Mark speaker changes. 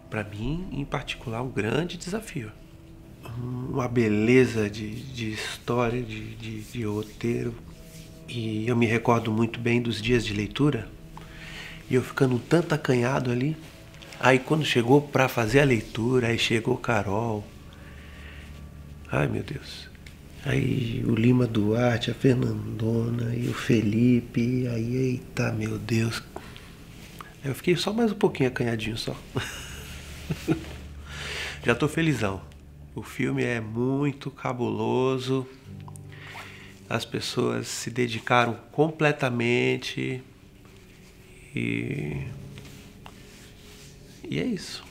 Speaker 1: para mim, em particular, um grande desafio. Uma beleza de história, de roteiro. E eu me recordo muito bem dos dias de leitura. E eu ficando um tanto acanhado ali. Aí quando chegou para fazer a leitura, aí chegou Carol. Ai, meu Deus. Aí o Lima Duarte, a Fernandona e o Felipe. Aí, eita, meu Deus. Eu fiquei só mais um pouquinho acanhadinho só. Já tô felizão. O filme é muito cabuloso. As pessoas se dedicaram completamente. E é isso.